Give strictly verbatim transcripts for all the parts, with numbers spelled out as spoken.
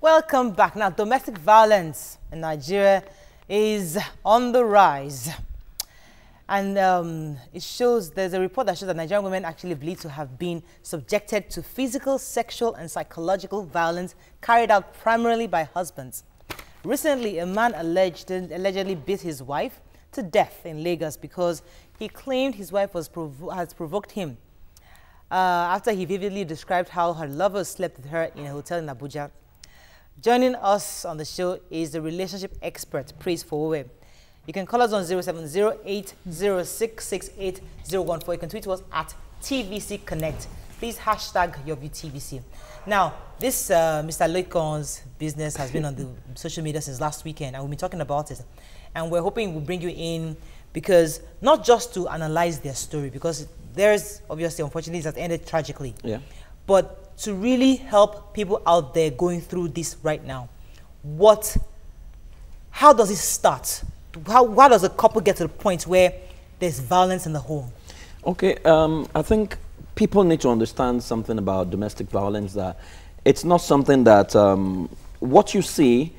Welcome back. Now, domestic violence in Nigeria is on the rise. And um, it shows, there's a report that shows that Nigerian women actually believed to have been subjected to physical, sexual, and psychological violence carried out primarily by husbands. Recently, a man alleged, allegedly beat his wife to death in Lagos because he claimed his wife was provo has provoked him uh, after he vividly described how her lover slept with her in a hotel in Abuja. Joining us on the show is the relationship expert, Praise Fowowe. You can call us on zero seven zero eight zero six six eight zero one four. You can tweet to us at T V C Connect. Please hashtag YourViewTVC. Now, this uh, Mister Loikon's business has been on the social media since last weekend, and we've been talking about it. And we're hoping we'll bring you in because not just to analyze their story, because there's obviously, unfortunately, it has ended tragically. Yeah. But to really help people out there going through this right now. What, how does it start? How, how does a couple get to the point where there's violence in the home? Okay, um, I think people need to understand something about domestic violence, that it's not something that, um, what you see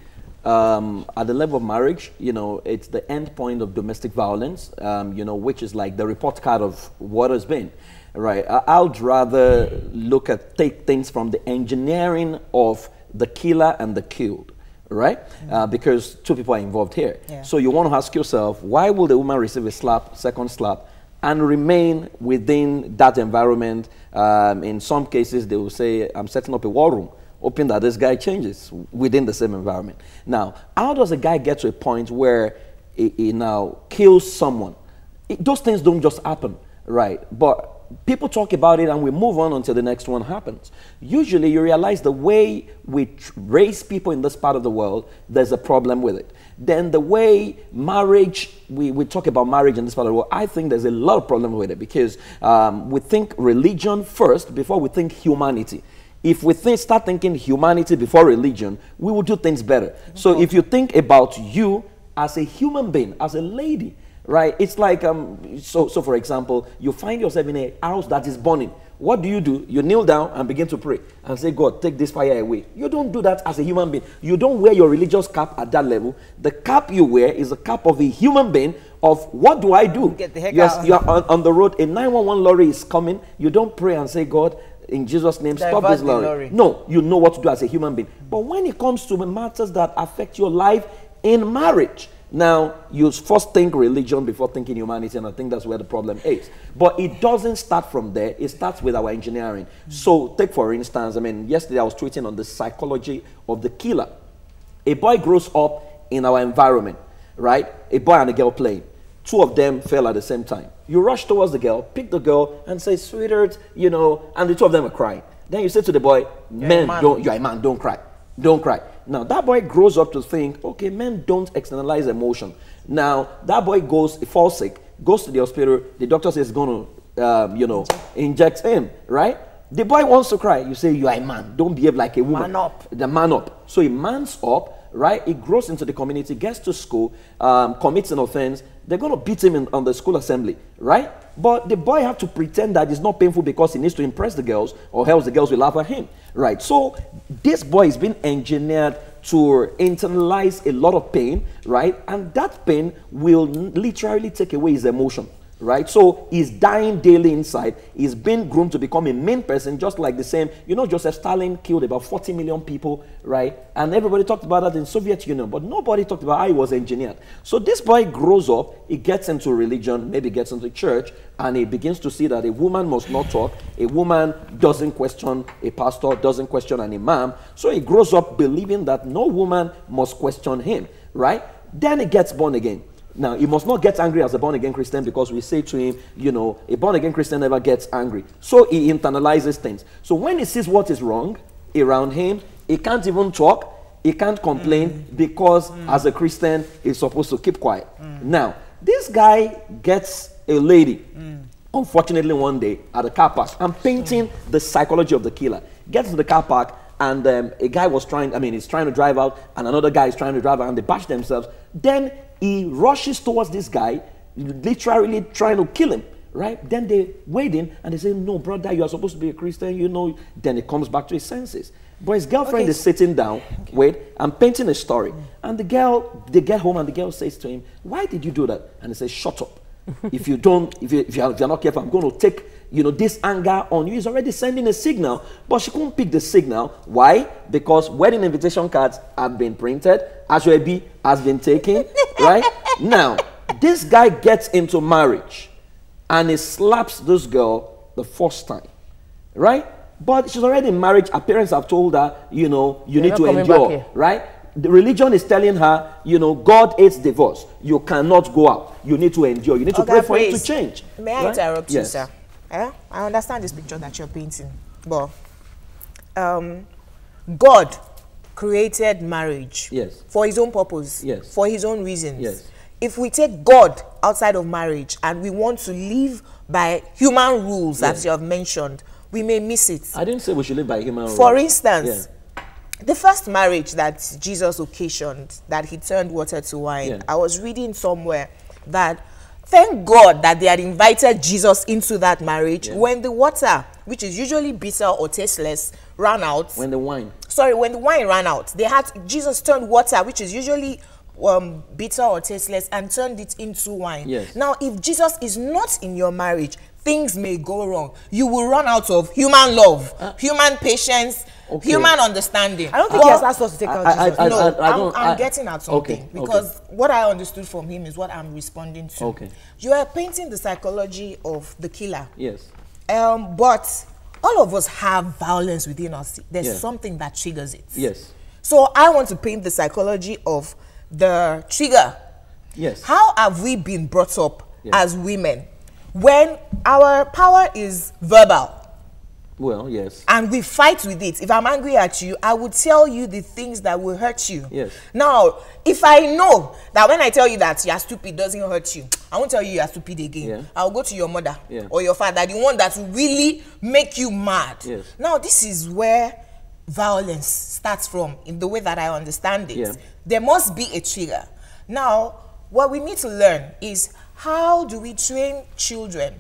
um, at the level of marriage, you know, it's the end point of domestic violence, um, you know, which is like the report card of what has been. Right, I would rather look at, take things from the engineering of the killer and the killed, right? Mm. Uh, because two people are involved here. Yeah. So you want to ask yourself, why will the woman receive a slap, second slap, and remain within that environment? Um, in some cases, they will say, I'm setting up a war room, hoping that this guy changes within the same environment. Now, how does a guy get to a point where he, he now kills someone? It, those things don't just happen, right? But people talk about it and we move on until the next one happens. Usually you realize the way we raise people in this part of the world, there's a problem with it. Then the way marriage, we, we talk about marriage in this part of the world, I think there's a lot of problem with it because um, we think religion first before we think humanity. If we think, start thinking humanity before religion, we will do things better. So if you think about you as a human being, as a lady, right? It's like, um, so, so for example, you find yourself in a house that is burning. What do you do? You kneel down and begin to pray and say, God, take this fire away. You don't do that as a human being. You don't wear your religious cap at that level. The cap you wear is a cap of a human being of what do I do? Get the heck yes, out. You are on, on the road, a nine one one lorry is coming. You don't pray and say, God, in Jesus' name, Divert stop this lorry. lorry. No, you know what to do as a human being. But when it comes to matters that affect your life in marriage, now, you first think religion before thinking humanity, and I think that's where the problem is. But it doesn't start from there. It starts with our engineering. Mm. So, take for instance, I mean, yesterday I was tweeting on the psychology of the killer. A boy grows up in our environment, right? A boy and a girl playing. Two of them fell at the same time. You rush towards the girl, pick the girl, and say, sweetheart, you know, and the two of them are crying. Then you say to the boy, man, man. don't, you're a man, don't cry. Don't cry. Now, that boy grows up to think, okay, men don't externalize emotion. Now, that boy goes, falls sick, goes to the hospital, the doctor says he's going to, um, you know, inject him, right? The boy wants to cry. You say, you are a man. Don't behave like a woman. Man up. The man up. So he mans up, right? He grows into the community, gets to school, um, commits an offense. They're going to beat him in, on the school assembly, right? But the boy has to pretend that it's not painful because he needs to impress the girls, or else the girls will laugh at him, right? So this boy is being engineered to internalize a lot of pain, right? And that pain will literally take away his emotion, right? So he's dying daily inside. He's been groomed to become a mean person, just like the same, you know, Joseph Stalin killed about forty million people, right? And everybody talked about that in Soviet Union, but nobody talked about how he was engineered. So this boy grows up, he gets into religion, maybe gets into church, and he begins to see that a woman must not talk. A woman doesn't question a pastor, doesn't question an imam. So he grows up believing that no woman must question him, right? Then he gets born again. Now, he must not get angry as a born-again Christian because we say to him, you know, a born-again Christian never gets angry. So he internalizes things. So when he sees what is wrong around him, he can't even talk, he can't complain mm. because mm. as a Christian, he's supposed to keep quiet. Mm. Now, this guy gets a lady, mm. unfortunately one day, at a car park. I'm painting mm. the psychology of the killer. Gets to the car park, and um, a guy was trying, I mean, he's trying to drive out, and another guy is trying to drive out, and they bash themselves. Then he rushes towards this guy, literally trying to kill him, right? Then they weighed in and they say, no, brother, you are supposed to be a Christian, you know. Then it comes back to his senses. But his girlfriend Okay. is sitting down, okay. wait, I'm painting a story. Mm. And the girl, they get home and the girl says to him, why did you do that? And he says, shut up. if you don't, if, you, if, you are, if you're not careful, I'm going to take, you know, this anger on you. He's already sending a signal, but she couldn't pick the signal. Why? Because wedding invitation cards have been printed, Ashwebi has been taken, right? Now, this guy gets into marriage and he slaps this girl the first time, right? But she's already in marriage. Her parents have told her, you know, you You're need to endure, right? The religion is telling her, you know, God hates divorce. You cannot go out. You need to endure. You need to okay, pray for it to change. May I right? interrupt yes. you, sir? Eh? I understand this picture that you're painting, but um, God created marriage yes. for his own purpose, yes. for his own reasons. Yes. If we take God outside of marriage and we want to live by human rules yes. that you have mentioned, we may miss it. I didn't say we should live by human rules. For instance, yeah. the first marriage that Jesus occasioned, that he turned water to wine, yeah. I was reading somewhere that thank God that they had invited Jesus into that marriage yeah. when the water, which is usually bitter or tasteless, ran out. When the wine. Sorry, when the wine ran out, they had Jesus turned water, which is usually um, bitter or tasteless, and turned it into wine. Yes. Now, if Jesus is not in your marriage, things may go wrong. You will run out of human love, uh, human patience, okay. human understanding. I don't think well, he has asked us to take out I, Jesus. I, I, no, I, I I'm, I'm I, getting at something. Okay, because okay. what I understood from him is what I'm responding to. Okay. You are painting the psychology of the killer. Yes. Um, but all of us have violence within us. There's yes. something that triggers it. Yes. So I want to paint the psychology of the trigger. Yes. How have we been brought up yes. as women when our power is verbal? Well, yes. And we fight with it. If I'm angry at you, I will tell you the things that will hurt you. Yes. Now, if I know that when I tell you that you're stupid doesn't hurt you, I won't tell you you're stupid again. Yeah. I'll go to your mother yeah. or your father, the one that will really make you mad. Yes. Now, this is where violence starts from, in the way that I understand it. Yeah. There must be a trigger. Now, what we need to learn is how do we train children,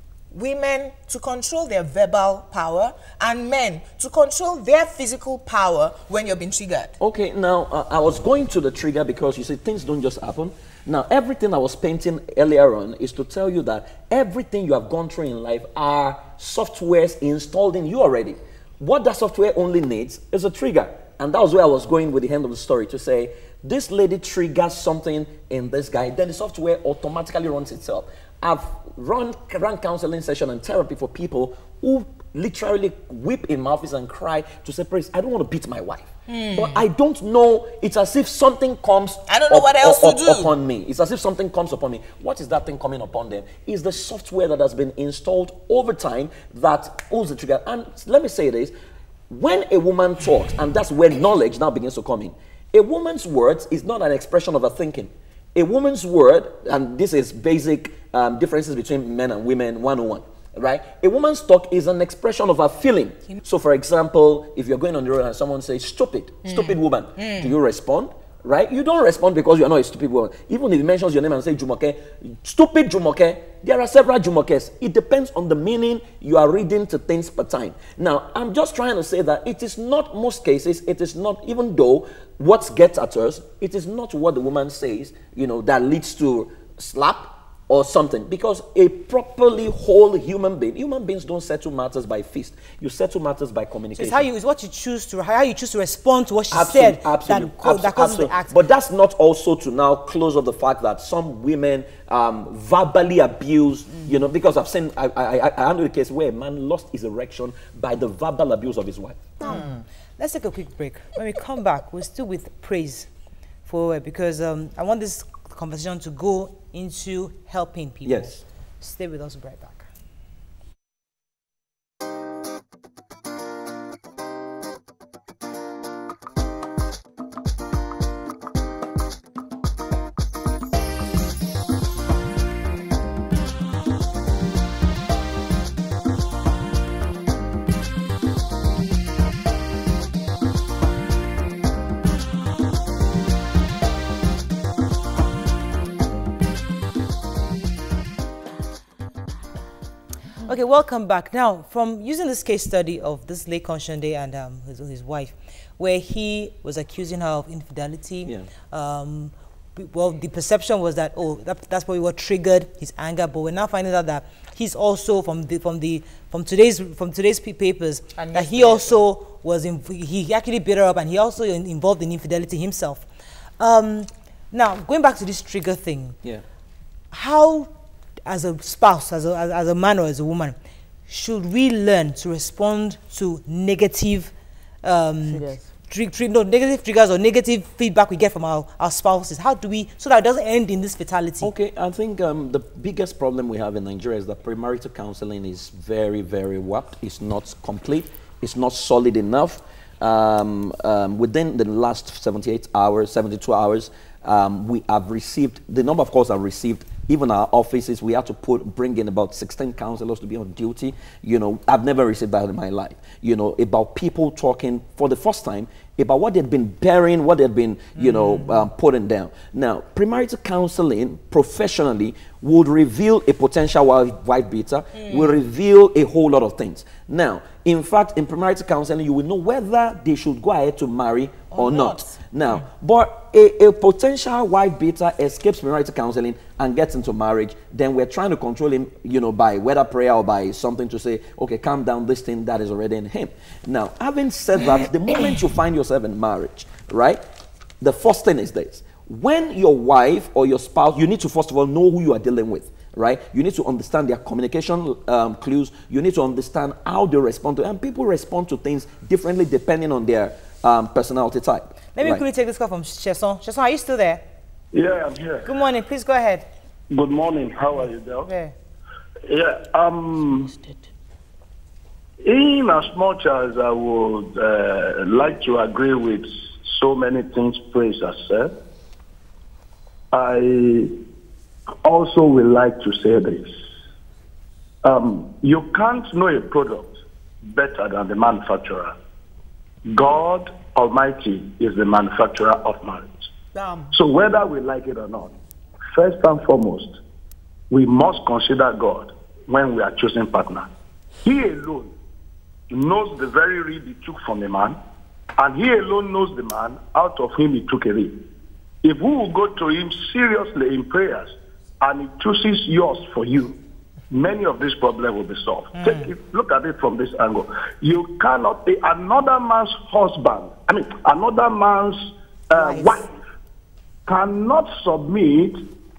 women to control their verbal power, and men to control their physical power when you're being triggered? Okay, now uh, I was going to the trigger because you see things don't just happen. Now everything I was painting earlier on is to tell you that everything you have gone through in life are softwares installed in you already. What that software only needs is a trigger. And that was where I was going with the end of the story, to say this lady triggers something in this guy, then the software automatically runs itself. I've run, run counseling session and therapy for people who literally weep in my office and cry to say, Praise, I don't want to beat my wife. Hmm. But I don't know, it's as if something comes I don't know up, what else up, to do. upon me. It's as if something comes upon me. What is that thing coming upon them? It's the software that has been installed over time that pulls the trigger. And let me say this, when a woman talks, and that's where knowledge now begins to come in, a woman's words is not an expression of her thinking. A woman's word, and this is basic um, differences between men and women one oh one, right? A woman's talk is an expression of her feeling. So for example, if you're going on the road and someone says, stupid, mm. stupid woman, mm. do you respond? Right? You don't respond because you're not a stupid woman. Even if he mentions your name and say Jumoke, stupid Jumoke, there are several Jumokes. It depends on the meaning you are reading to things per time. Now, I'm just trying to say that it is not most cases, it is not, even though what gets at us, it is not what the woman says, you know, that leads to slap or something. Because a properly whole human being, human beings don't settle matters by fist. You settle matters by communication. So it's how you, it's what you choose to, how you choose to respond to what she absolutely, said absolutely, that, co that causes absolutely. the act. But that's not also to now close up the fact that some women um, verbally abuse, mm. you know, because I've seen, I, I, I handled a case where a man lost his erection by the verbal abuse of his wife. Mm. Let's take a quick break. When we come back, we're still with praise for because um, I want this conversation to go into helping people. Yes. Stay with us, we'll be right back. Okay, welcome back. Now, from using this case study of this late Konsande and um, his, his wife, where he was accusing her of infidelity, Yeah. um, well, the perception was that, oh, that, that's probably what triggered his anger, but we're now finding out that he's also, from the, from the, from today's, from today's papers, And that he also was, in, he actually beat her up, and he also in, involved in infidelity himself. Um, now, going back to this trigger thing, Yeah. how, as a spouse, as a, as, as a man or as a woman, should we learn to respond to negative um, Triggers. tri tri no, negative triggers or negative feedback we get from our, our spouses? How do we, so that it doesn't end in this fatality? Okay, I think um, the biggest problem we have in Nigeria is that premarital counseling is very, very warped. It's not complete. It's not solid enough. Um, um, within the last seventy-eight hours, seventy-two hours, um, we have received, the number of calls I've received, even our offices, we had to put, bring in about sixteen counselors to be on duty. You know, I've never received that in my life. You know, about people talking for the first time about what they'd been bearing, what they'd been, you mm. know, um, putting down. Now, premarital counseling professionally would reveal a potential wife, wife beater, mm. will reveal a whole lot of things. Now, in fact, in premarital counseling, you will know whether they should go ahead to marry or, or not. not. Now, mm. but a, a potential wife beater escapes premarital counseling and gets into marriage, then we're trying to control him, you know, by whether prayer or by something to say, okay, calm down, this thing that is already in him. Now, having said that, the moment you find yourself in marriage, right, the first thing is this. When your wife or your spouse, you need to first of all know who you are dealing with, right? You need to understand their communication um, clues. You need to understand how they respond to, and people respond to things differently depending on their um, personality type. Let me right. quickly take this call from Sheson. Sheson, are you still there? Yeah, I'm here. Good morning. Please go ahead. Good morning. How are you, Del? Yeah. Yeah. Um. In as much as I would uh, like to agree with so many things Praise has said, I also would like to say this. Um, you can't know a product better than the manufacturer. God Almighty is the manufacturer of marriage. Damn. So whether we like it or not, first and foremost, we must consider God when we are choosing partner. He alone knows the very rib he took from a man, and he alone knows the man out of whom he took a rib. If we will go to him seriously in prayers and he chooses yours for you, many of these problems will be solved. Mm. Take it, look at it from this angle. You cannot be another man's husband, I mean, another man's uh, nice. wife cannot submit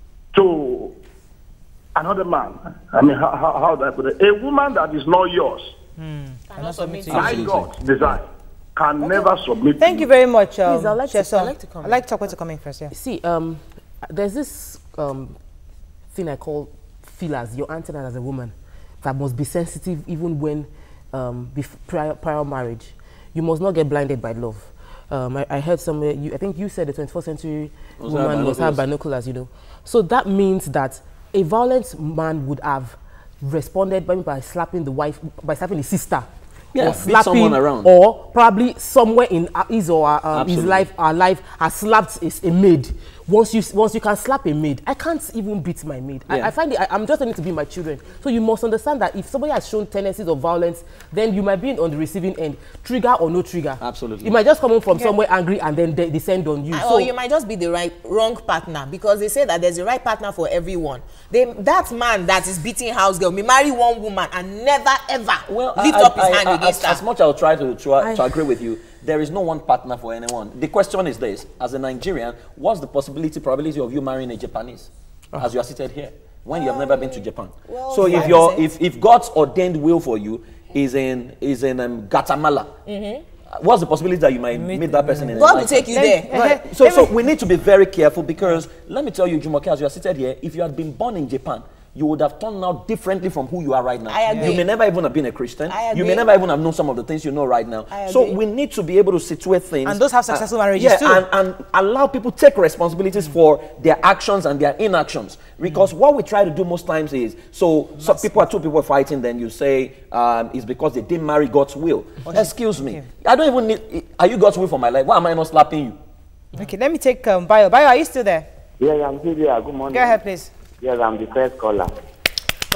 to another man. I mean, how, how, how do I put it? A woman that is not yours, mm. cannot submit to by God's design, can okay. never submit. Thank to you very much. Um, Please, I'd like, to, I'd like to come I'd like to talk about to come in first. Yeah. See, um, there's this um, thing I call feelers, your antenna as a woman, that must be sensitive even when um, prior, prior marriage. You must not get blinded by love. Um, I, I heard somewhere, you, I think you said the twenty-first century was woman must have binoculars, you know. So that means that a violent man would have responded by, by slapping the wife, by slapping his sister, yeah, or slapping someone around, or probably somewhere in his or her, um, his life, our life, has slapped a, a maid. Once you once you can slap a maid, I can't even beat my maid. Yeah. I, I find it, I, I'm just learning to be my children. So you must understand that if somebody has shown tendencies of violence, then you might be on the receiving end, trigger or no trigger. Absolutely. You might just come home from yeah. somewhere angry and then de descend on you. Uh, so, or you might just be the right wrong partner, because they say that there's a right partner for everyone. They, that man that is beating house girl may marry one woman and never ever well, lift I, up his I, hand I, against as, her. As much I'll try to, to, I, to agree with you, there is no one partner for anyone. The question is this: as a Nigerian, what's the possibility, probability of you marrying a Japanese, oh. as you are seated here, when you have never been to Japan? Well, so if your if if God's ordained will for you is in is in um, Guatemala, mm-hmm. what's the possibility that you might meet, meet that person in? God will take you there. Right. So so we need to be very careful, because let me tell you, Jumoke, as you are seated here, if you had been born in Japan, you would have turned out differently from who you are right now. I agree. You may never even have been a Christian. I agree. You may never even have known some of the things you know right now. I so agree. we need to be able to situate things. And those have successful uh, marriages yeah, too. And, and allow people to take responsibilities mm. for their actions and their inactions. Because mm. what we try to do most times is, so, so people are two people fighting, then you say um, it's because they didn't marry God's will. Okay. Excuse me. Okay. I don't even need, are you God's will for my life? Why am I not slapping you? Okay, let me take um, Bayo. Bayo, are you still there? Yeah, I'm still there. Good morning. Go ahead, please. Yes, I'm the first caller.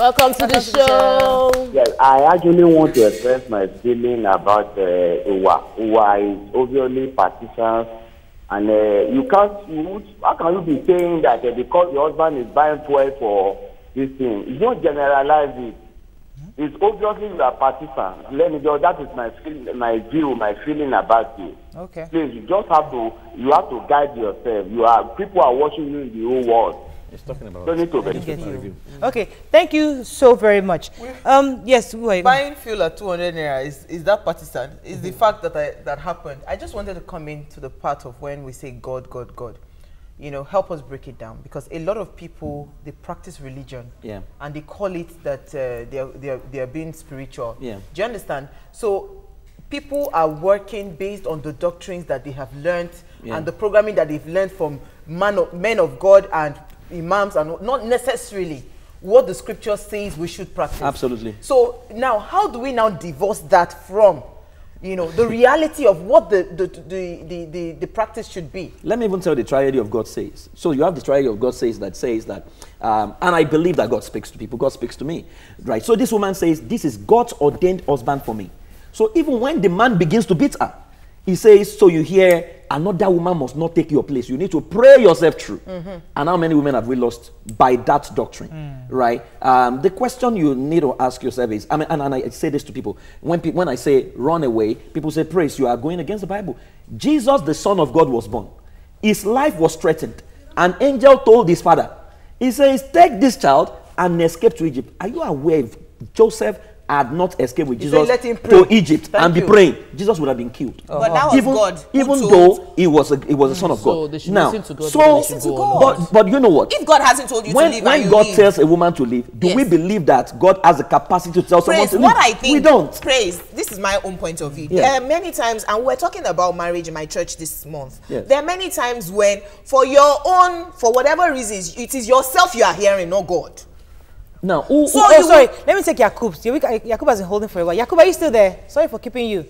Welcome to the show. Yes, I actually want to express my feeling about uh, Uwa. Uwa is obviously partisan, and uh, you can't. You, how can you be saying that uh, because your husband is buying fuel for this thing? You don't generalize it. It's obviously you are partisan. Let me just. That is my feel, my view, my feeling about it. Okay. Please, you just have to. You have to guide yourself. You are people are watching you in the whole world. He's talking about. Don't need to I get you. Okay, thank you so very much. Um, yes, wait. Buying fuel at two hundred naira is, is that partisan? Is mm-hmm. the fact that I, that happened. I just wanted to come into the part of when we say God, God, God. You know, help us break it down, because a lot of people, they practice religion, yeah, and they call it that uh, they are they are they are being spiritual. Yeah. Do you understand? So people are working based on the doctrines that they have learned, yeah, and the programming that they've learned from man of, men of God and imams, and not necessarily what the scripture says we should practice. Absolutely. So now, how do we now divorce that from, you know, the reality of what the the, the, the, the, the practice should be? Let me even tell you the triady of God says. So you have the triady of God says that says that, um, and I believe that God speaks to people. God speaks to me, right? So this woman says, this is God's ordained husband for me. So even when the man begins to beat her, he says, so you hear, another woman must not take your place. You need to pray yourself through. Mm-hmm. And how many women have we lost by that doctrine, mm. right? Um, the question you need to ask yourself is, I mean, and, and I say this to people, when, pe when I say run away, people say, praise, you are going against the Bible. Jesus, the Son of God, was born. His life was threatened. An angel told his father, he says, take this child and escape to Egypt. Are you aware if Joseph had not escaped with Jesus to Egypt Thank and be you. praying, Jesus would have been killed. Uh-huh. But that was even, God. Even though he was a, he was a son of God. So they should now, listen to God. So, listen to God. But, but you know what? If God hasn't told you when, to leave, when and you God leave, tells a woman to leave, do yes. we believe that God has the capacity to tell praise, someone to what leave? I think, we don't. Praise. This is my own point of view. Yeah. There are many times, and we're talking about marriage in my church this month. Yes. There are many times when, for your own, for whatever reasons, it is yourself you are hearing, not God. No. Ooh, so, oh, sorry. Let me take Yakub. Yakub has been holding for a while. Yakub, are you still there? Sorry for keeping you.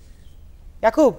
Yakub.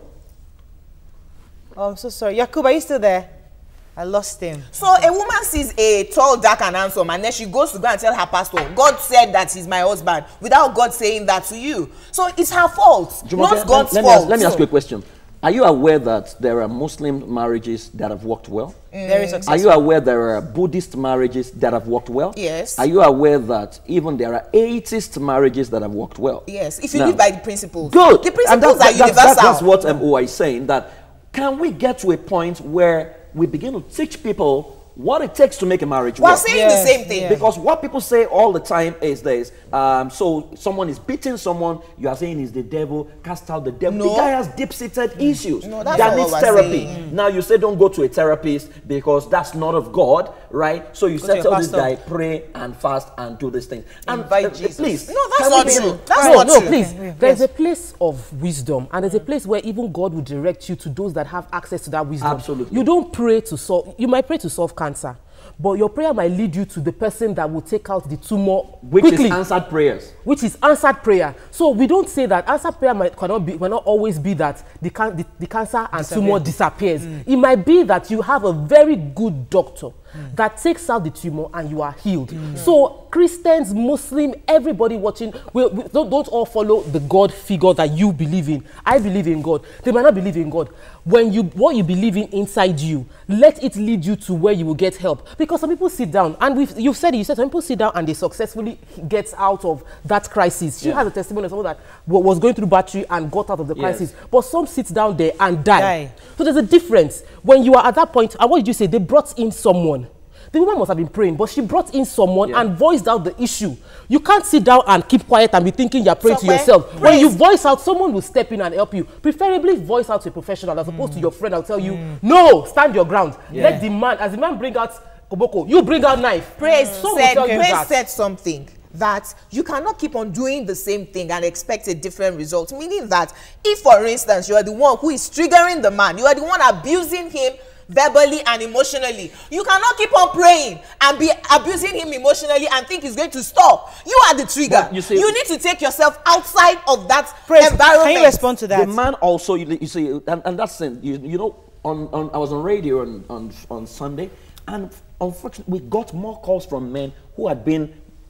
Oh, I'm so sorry. Yakub, are you still there? I lost him. So a woman sees a tall, dark, and handsome, and then she goes to go and tell her pastor, God said that he's my husband, without God saying that to you. So it's her fault, Jumoke, not God's let, let fault. Me ask, let me ask you a question. Are you aware that there are Muslim marriages that have worked well? Mm. Very successful. Are you aware there are Buddhist marriages that have worked well? Yes. Are you aware that even there are atheist marriages that have worked well? Yes, if you now, live by the principles. Good. The principles and that's, are that's, universal. That's, that's what M O I is saying, that can we get to a point where we begin to teach people what it takes to make a marriage work? We're work? saying yes, the same thing. yes. Because what people say all the time is this, um, so someone is beating someone, you are saying is the devil, cast out the devil. No. The guy has deep-seated mm. issues no, that's that not needs what we're therapy. saying. Now you say don't go to a therapist because that's not of God, right? So you Go say tell this pastor. guy, pray and fast and do these things. And invite uh, Jesus. Please. No, that's can not we be- true. That's no, not no, true. please. Yes. There's a place of wisdom, and there's a place where even God will direct you to those that have access to that wisdom. Absolutely. You don't pray to solve. You might pray to solve cancer, but your prayer might lead you to the person that will take out the tumor Which quickly. is answered prayers. Which is answered prayer. So we don't say that answered prayer might cannot be, cannot always be that the, can, the, the cancer and Disappear. tumor disappears. Mm. It might be that you have a very good doctor mm. that takes out the tumor and you are healed. Mm. So Christians, Muslim, everybody watching, we, we don't, don't all follow the God figure that you believe in. I believe in God. They might not believe in God. When you what you believe in inside you, let it lead you to where you will get help. Because some people sit down, and we've, you've said it, you said some people sit down and they successfully get out of that crisis. She yeah. has a testimony of someone that was going through battery and got out of the crisis. Yes. But some sit down there and die. die. So there's a difference. When you are at that point, and what did you say? They brought in someone. The woman must have been praying, but she brought in someone yeah. and voiced out the issue. You can't sit down and keep quiet and be thinking you're praying so to yourself. Praise. When you voice out, someone will step in and help you. Preferably voice out to a professional as opposed mm. to your friend. I'll tell you, mm. no, stand your ground. Yeah. Let the man, as the man bring out koboko, you bring out knife. Praise mm. said, Praise said something that you cannot keep on doing the same thing and expect a different result. Meaning that if, for instance, you are the one who is triggering the man, you are the one abusing him verbally and emotionally, you cannot keep on praying and be abusing him emotionally and think he's going to stop. You are the trigger. You, see, you need to take yourself outside of that Praise, environment. Can you respond to that? The man also, you, you see, and, and that's it. You, you know, on, on I was on radio on, on on Sunday, and unfortunately, we got more calls from men who had been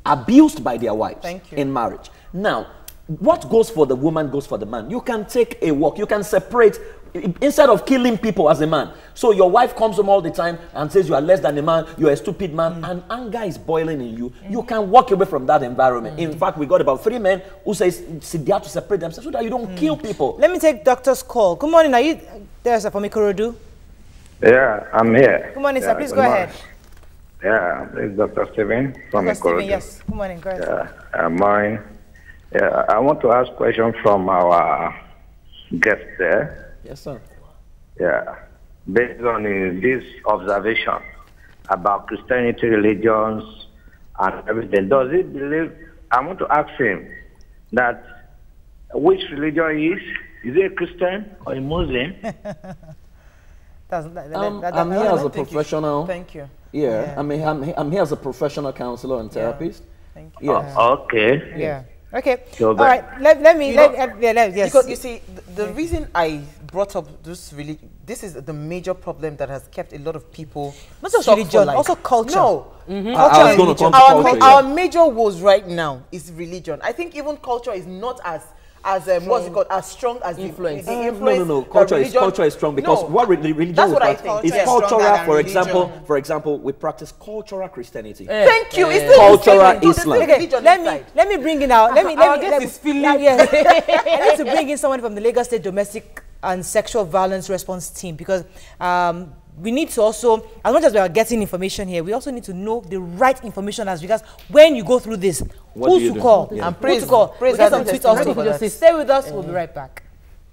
abused by their wives Thank you. in marriage. Now, what goes for the woman goes for the man. You can take a walk. You can separate instead of killing people as a man. So your wife comes home all the time and says you are less than a man, you are a stupid man, mm. and anger is boiling in you. Mm. You can walk away from that environment. Mm. In fact, we got about three men who say they have to separate themselves so that you don't mm. kill people. Let me take doctor's call. Good morning. Are you there, sir, from Ikorodu? Yeah, I'm here. Good morning, yeah, sir. Please go morning. ahead. Yeah, this is Doctor Stephen from Doctor Stephen, Ikorodu. yes. Good morning. Go ahead. Yeah, uh, mine. Yeah, I want to ask a question from our guest there. Yes, sir. Yeah, based on uh, this observation about Christianity, religions, and everything, does he believe? I want to ask him that which religion he is. Is he a Christian or a Muslim? That's, that, Um, that, that, I'm that, here that, as a Thank you. professional. Thank you. Yeah, Yeah. I mean, I'm, he- I'm here as a professional counselor and therapist. Thank you. Yes. Oh, okay. Yeah. Okay. So All that- right. Let, let me. You Let, know, let, yeah, let, yes. Because you see, the, the reason I brought up this really, this is the major problem that has kept a lot of people Not just stuck for religion, life. also culture. No, Mm-hmm. I- I was culture. gonna and come religion. to Our, culture, ma- yeah. our major woes right now is religion. I think even culture is not as as um, what's it called as strong as the- Influence. The, Uh, the no, influence. no, no. that Culture is religion- culture is strong because No, what re religion that's we what I practice think. is Culture is cultural. stronger than For religion. example, for example, we practice cultural Christianity. Thank you. It's Eh. still Cultural the same thing. Islam. There's no Okay, religion let me inside. let me bring in out. Let me Our let me. guest Let is me feeling- now, yes. I need to bring in someone from the Lagos State Domestic and Sexual Violence Response Team because um, we need to also, as much as we are getting information here, we also need to know the right information as regards when you go through this. What who do you to do? call? Yeah. And Who praise- to call? praise We get has some the tweets testimony also. for that. Just stay with us. We'll be right back.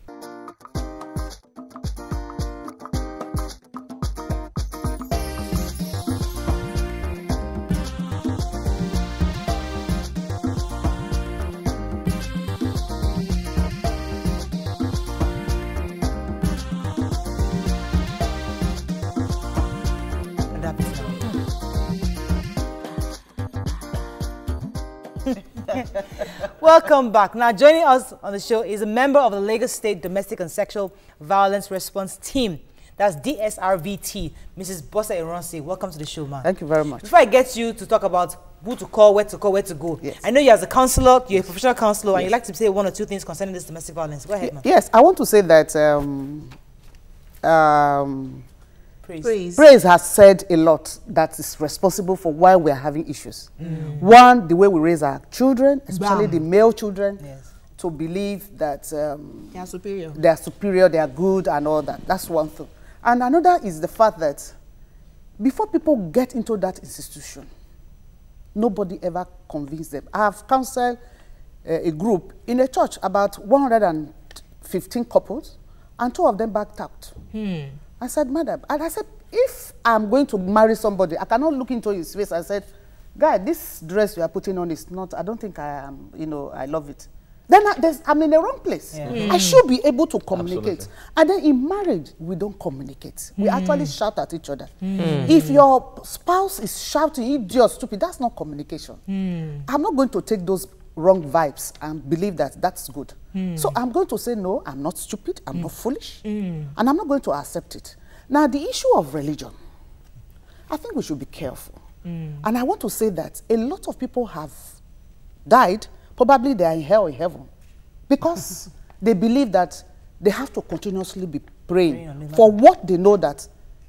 Adapt now. Welcome back. Now, joining us on the show is a member of the Lagos State Domestic and Sexual Violence Response Team. That's D S R V T, Missus Bosa Ironsi. Welcome to the show, man. Thank you very much. Before I get you to talk about who to call, where to call, where to go, Yes. I know you as a counselor, you're a professional counselor, and you like to say one or two things concerning this domestic violence. Go ahead, man. Yes, I want to say that um, um, Praise. Praise. Praise has said a lot that is responsible for why we are having issues. Mm. One, the way we raise our children, especially Bam. the male children, Yes. to believe that um, They are superior. they are superior, they are good and all that. That's one thing. And another is the fact that before people get into that institution, nobody ever convinced them. I have counseled uh, a group in a church, about one hundred fifteen couples, and two of them backed out. Hmm. I said, madam, and I said, if I'm going to marry somebody, I cannot look into his face. I said, guy, this dress you are putting on is not, I don't think I am, you know, I love it. Then I, there's, I'm in the wrong place. Yeah. I should be able to communicate. Absolutely. And then in marriage, we don't communicate. We actually shout at each other. If your spouse is shouting, idiot, stupid, that's not communication. I'm not going to take those wrong vibes and believe that that's good. So I'm going to say, no, I'm not stupid, I'm not foolish, and I'm not going to accept it. Now, the issue of religion, I think we should be careful. And I want to say that a lot of people have died, probably they are in hell or in heaven, because they believe that they have to continuously be praying Praying for what they know that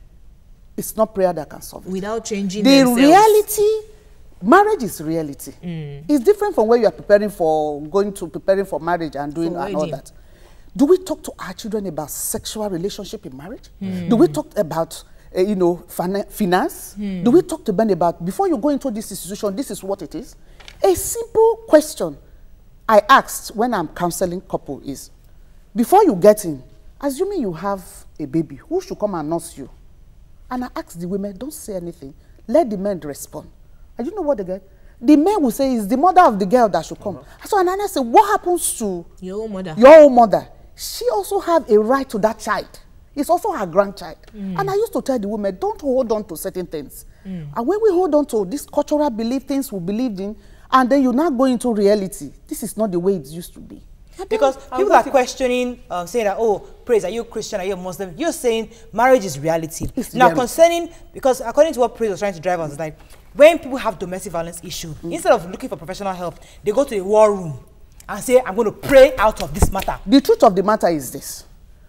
it's not prayer that can solve it. Without changing The themselves. reality, marriage is reality. It's different from where you are preparing for, going to preparing for marriage and doing For and all wedding. that. Do we talk to our children about sexual relationship in marriage? Do we talk about, uh, you know, fin finance? Do we talk to them about, before you go into this institution, this is what it is? A simple question I asked when I'm counseling couple is, before you get in, assuming you have a baby, who should come and nurse you? And I asked the women, don't say anything. Let the men respond. And you know what they get? The men will say, it's the mother of the girl that should come. Uh-huh. So Anana said, what happens to Your own mother. your own mother? She also have a right to that child. It's also her grandchild. Mm. And I used to tell the women, don't hold on to certain things. Mm. And when we hold on to this cultural belief, things we believed in, and then you now go into reality, this is not the way it used to be. Because people are questioning, um, saying that, oh, Praise, are you Christian, are you a Muslim? You're saying marriage is reality. It's now, reality. concerning, because according to what Praise was trying to drive us, it's like, when people have domestic violence issue, mm. instead of looking for professional help, they go to a war room and say, I'm going to pray out of this matter. The truth of the matter is this.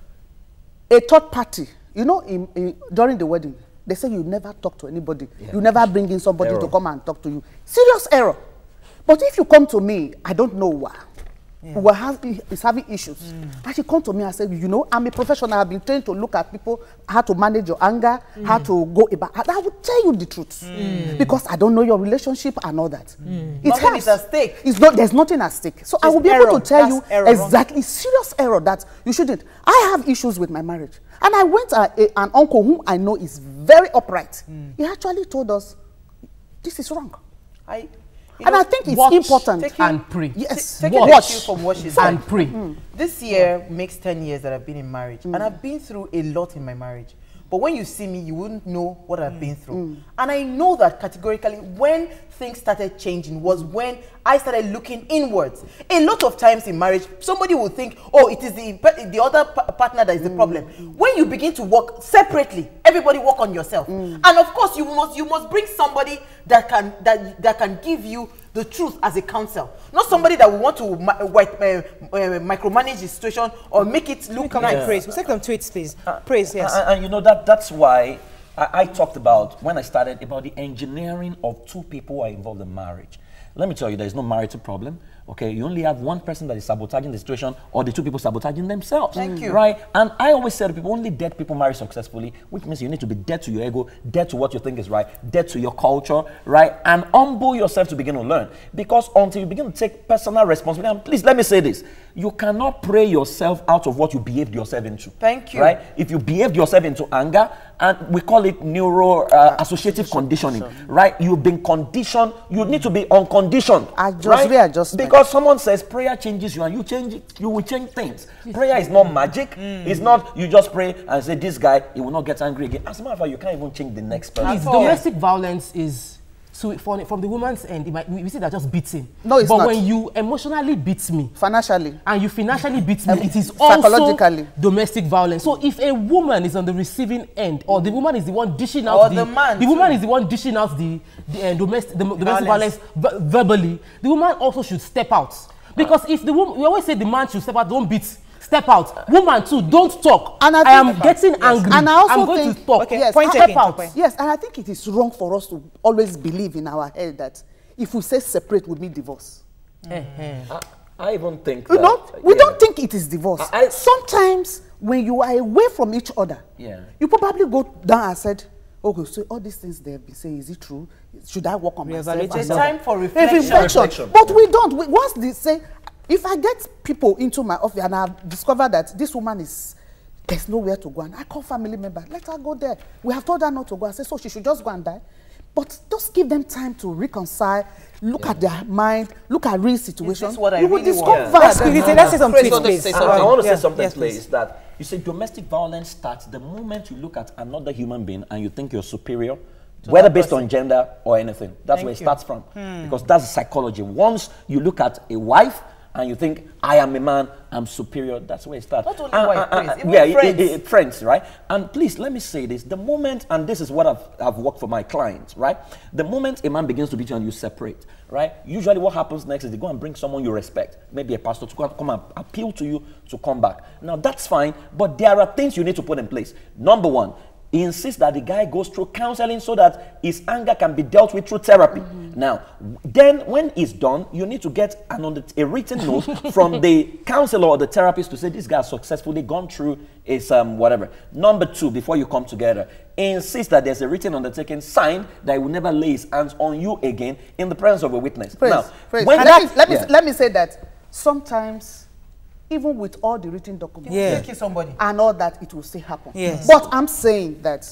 A third party, you know, in, in, during the wedding, they say you never talk to anybody. Yeah. You never bring in somebody error. to come and talk to you. Serious error. But if you come to me, I don't know why. Yeah. Who have, is having issues. Mm. And she come to me and said, you know, I'm a professional. I've been trained to look at people, how to manage your anger, mm. how to go about. I will tell you the truth. Mm. Because I don't know your relationship and all that. Mm. It Nothing is at stake. It's not, there's nothing at stake. So it's I will be error. able to tell That's you error, exactly, wrong. serious error that you shouldn't. I have issues with my marriage. And I went to a, a, an uncle whom I know is very upright. Mm. He actually told us, this is wrong. I... You and know, I think it's watch, important. And pray. Yes. Take watch. watch. from what she said. And pray. Mm. This year makes ten years that I've been in marriage. Mm. And I've been through a lot in my marriage. But when you see me, you wouldn't know what I've mm. been through. Mm. And I know that categorically when things started changing was when I started looking inwards. A lot of times in marriage, somebody will think, oh, it is the, the other partner that is the mm. problem. Mm. When you begin to work separately, everybody work on yourself. Mm. And of course, you must you must bring somebody that can that that can give you the truth as a counsel, not somebody that will want to uh, uh, uh, micromanage the situation or make it look nice. Yeah. Praise. We'll take some tweets, please. Uh, praise, yes. And, and you know that that's why I, I talked about when I started about the engineering of two people who are involved in marriage. Let me tell you, there is no marital problem. Okay, you only have one person that is sabotaging the situation, or the two people sabotaging themselves. Thank you. Right? And I always say to people, only dead people marry successfully, which means you need to be dead to your ego, dead to what you think is right, dead to your culture, right? And humble yourself to begin to learn. Because until you begin to take personal responsibility, and please let me say this, you cannot pray yourself out of what you behaved yourself into. Thank you. Right? If you behaved yourself into anger, and we call it neuro uh, associative conditioning, right? You've been conditioned, you need to be unconditioned. Adjust, right? readjustment. Because someone says prayer changes you and you change it, you will change things. Prayer is not magic. Mm. It's not you just pray and say this guy, he will not get angry again. As a matter of fact, you can't even change the next person. Please, domestic violence is, so from, from the woman's end, it might, we see that just beating. No, it's but not. But when you emotionally beat me, financially, and you financially beat me, it is also domestic violence. So if a woman is on the receiving end, or the woman is the one dishing out or the, the man, the woman is the one dishing out the, the uh, domestic, the domestic violence, violence verbally, the woman also should step out. Because if the woman, we always say the man should step out, don't beat. Step out. Woman too, don't talk. And I, I am getting yes. angry. And I also I'm going think, to talk. Okay, yes, point step taking, out. point. Yes, and I think it is wrong for us to always believe in our head that if we say separate, we mean divorce. Mm-hmm. I, I even think you that, know, we yeah. don't think it is divorce. I, I, Sometimes when you are away from each other, yeah. you probably go down and said, okay, so all these things they have been saying, is it true? Should I work on myself? It's time for reflection. reflection. reflection. But we don't. We, once they say, if I get people into my office and I've discovered that this woman is, there's nowhere to go, and I call family member, let her go there. We have told her not to go. I say, so she should just go and die. But just give them time to reconcile, look yeah. at their mind, look at real situation. Is this what I you really will discover. want? Yeah. Let's, let's, let's say some tweets, please. I, I want to yeah. say something, yes, please, please. that you say domestic violence starts the moment you look at another human being and you think you're superior, to whether based person. on gender or anything. That's Thank where it you. starts from. Hmm. Because that's psychology. Once you look at a wife and you think, I am a man, I'm superior, that's where it starts. Not only uh, wife, uh, uh, even yeah, friends. It, it, friends, right? And please, let me say this. The moment, and this is what I've, I've worked for my clients, right? The moment a man begins to beat you and you separate, right? Usually what happens next is they go and bring someone you respect, maybe a pastor, to come and appeal to you to come back. Now, that's fine, but there are things you need to put in place. Number one, he insists that the guy goes through counseling so that his anger can be dealt with through therapy. Mm-hmm. Now, then when it's done, you need to get an, a written note from the counselor or the therapist to say this guy has successfully gone through his um, whatever. Number two, before you come together, insist that there's a written undertaking signed that he will never lay his hands on you again in the presence of a witness. Praise, now, praise. When let, that, me, let, yeah. me, let me say that sometimes, even with all the written documents yeah. kill somebody and all that, it will still happen. Yes. But I'm saying that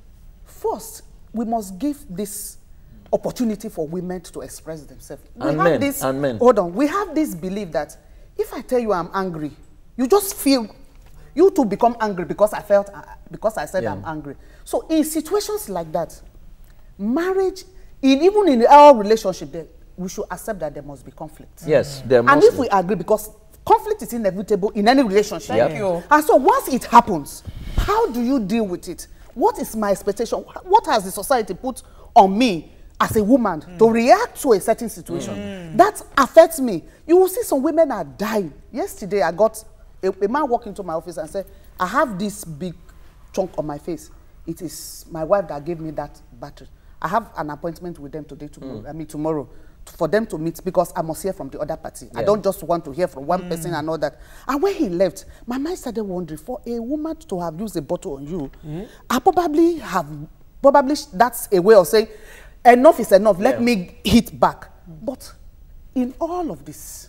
first, we must give this opportunity for women to express themselves. We and have men, this, and men. Hold on. We have this belief that if I tell you I'm angry, you just feel, you too become angry because I felt, uh, because I said yeah. I'm angry. So in situations like that, marriage, in, even in our relationship, there, we should accept that there must be conflict. Yes, there must And if be. we agree, because conflict is inevitable in any relationship. Thank Yep. you. And so once it happens, how do you deal with it? What is my expectation? What has the society put on me as a woman mm. to react to a certain situation. Mm. That affects me. You will see some women are dying. Yesterday, I got a, a man walk into my office and said, I have this big chunk on my face. It is my wife that gave me that battery. I have an appointment with them today, tomorrow, mm. I mean tomorrow, for them to meet because I must hear from the other party. Yeah. I don't just want to hear from one mm. person and all that. And when he left, my mind started wondering, for a woman to have used a bottle on you, mm. I probably have, probably that's a way of saying, enough is enough, let yeah. me hit back. Mm. But in all of this,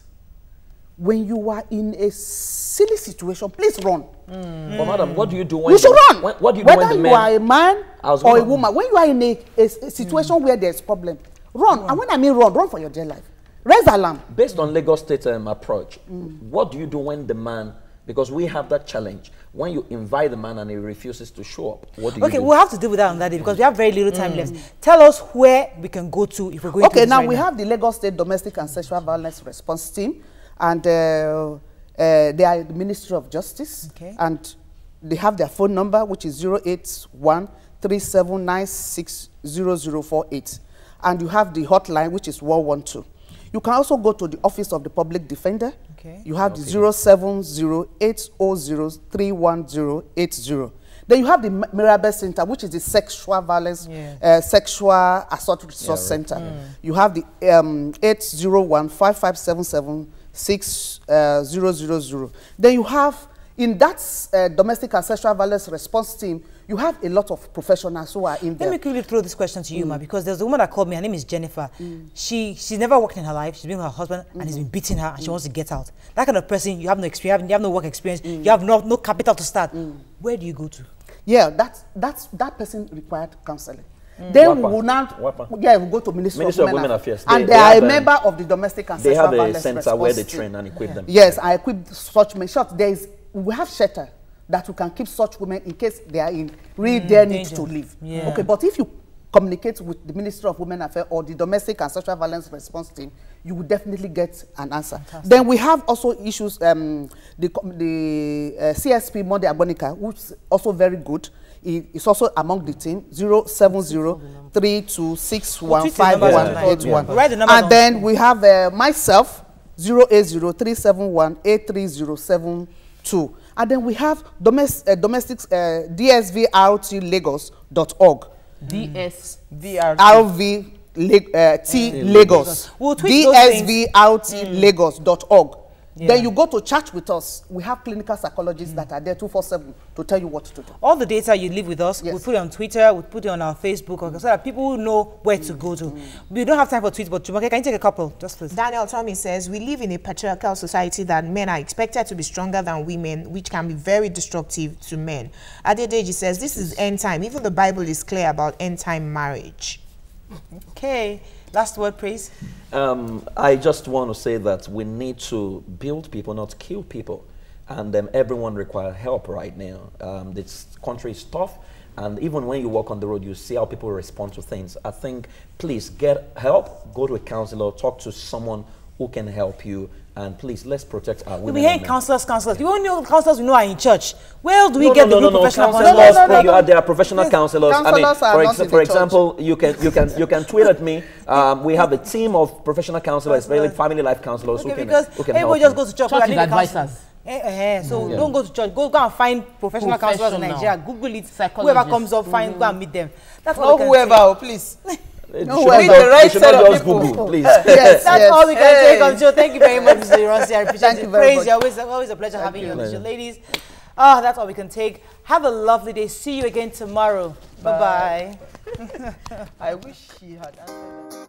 when you are in a silly situation, please run. Mm. But madam, what do you do when you should the, run? When, what do you Whether do when the you men, are a man or gonna, a woman, when you are in a, a, a situation mm. where there's problem, run. run. And when I mean run, run for your dear life. Raise alarm. Based on Lagos State um, approach, mm. what do you do when the man, because we have that challenge, when you invite the man and he refuses to show up, what do you okay, do? we'll have to deal with that on that day because we have very little time mm. left. Tell us where we can go to if we're going okay, to now right we now. have the Lagos State Domestic and Sexual Violence Response Team, and uh, uh, they are the Ministry of Justice, okay. and they have their phone number, which is zero eight one, three seven nine six, zero zero four eight. And you have the hotline, which is one one two. You can also go to the Office of the Public Defender. Okay. You have okay. the zero seven zero eight zero zero three one zero eight zero. Then you have the Mirabel Center, which is the Sexual Violence, yeah. uh, Sexual Assault Resource yeah, right. Center. Mm. You have the um, eight zero one, five five seven seven, six zero zero zero. Then you have, in that uh, Domestic and Sexual Violence Response Team, you have a lot of professionals who are in there. Let me quickly throw this question to you, mm. ma, because there's a woman that called me. Her name is Jennifer. Mm. She she's never worked in her life. She's been with her husband mm. and he's been beating her, and mm. she wants to get out. That kind of person, you have no experience, you have no work experience, mm. you have no no capital to start. Mm. Where do you go to? Yeah, that's that's that person required counseling. Mm. Then we will not. Yeah, we go to Ministry, Ministry of, Women, of Women Affairs, Affairs. and they, they are a member of the Domestic and Sexual Violence Response. They have a center where they train and equip them. Yes, I equip such men. Short, there is we have shelter that we can keep such women in case they are in real mm, their need to leave. Yeah. Okay, but if you communicate with the Ministry of Women Affairs or the Domestic and Sexual Violence Response Team, you will definitely get an answer. Fantastic. Then we have also issues, um, the, the uh, C S P Monday Agbonika, which is also very good. It's also among the team, zero seven zero, three two six one, five one eight one. And then we have uh, myself, zero eight zero, three seven one, eight three zero seven two. And then we have domestic, uh, domestic uh, D S V R T Lagos dot org. D S V R T. R V uh, T Lagos. D S V R T Lagos dot org. Yeah. Then you go to church with us. We have clinical psychologists mm. that are there two four seven to tell you what to do. All the data you leave with us, yes. we'll put it on Twitter, we'll put it on our Facebook, mm. so that people know where mm. to go to. Mm. We don't have time for tweets, but Jumoke, can you take a couple? Just please. Daniel Tommy says, we live in a patriarchal society that men are expected to be stronger than women, which can be very destructive to men. Adedeji says, this is end time. Even the Bible is clear about end time marriage. Okay. Last word, please. Um, I just want to say that we need to build people, not kill people. And um, everyone requires help right now. Um, this country is tough. And even when you walk on the road, you see how people respond to things. I think, please get help. Go to a counselor. Talk to someone who can help you. And please, let's protect our women. We hear counselors, counselors. You only know counselors we know are in church. Where do we no, get no, the no, good no, professional counselors? counselors? No, no, no, no. There are professional yes. counselors. counselors. I mean, for, ex for example, you can you can you can tweet at me. Um, we have a team of professional counselors, especially family life counselors, okay, who can because who can everybody help just you. goes to church. Church is advisors. Eh, eh, so yeah. don't go to church. Go, go and find professional, professional counselors in Nigeria. Google it. Whoever comes up, find mm-hmm. go and meet them. That's not whoever, oh, please. No, we need the right set of people. Google, please. Yes, that's yes. all we can hey. take on the show. Thank you very much, Mister Ronsi. I appreciate Thank it. you very Praise much. you. Always, always a pleasure Thank having you on the show, ladies. Ah, oh, that's all we can take. Have a lovely day. See you again tomorrow. Bye bye. I wish she had answered that.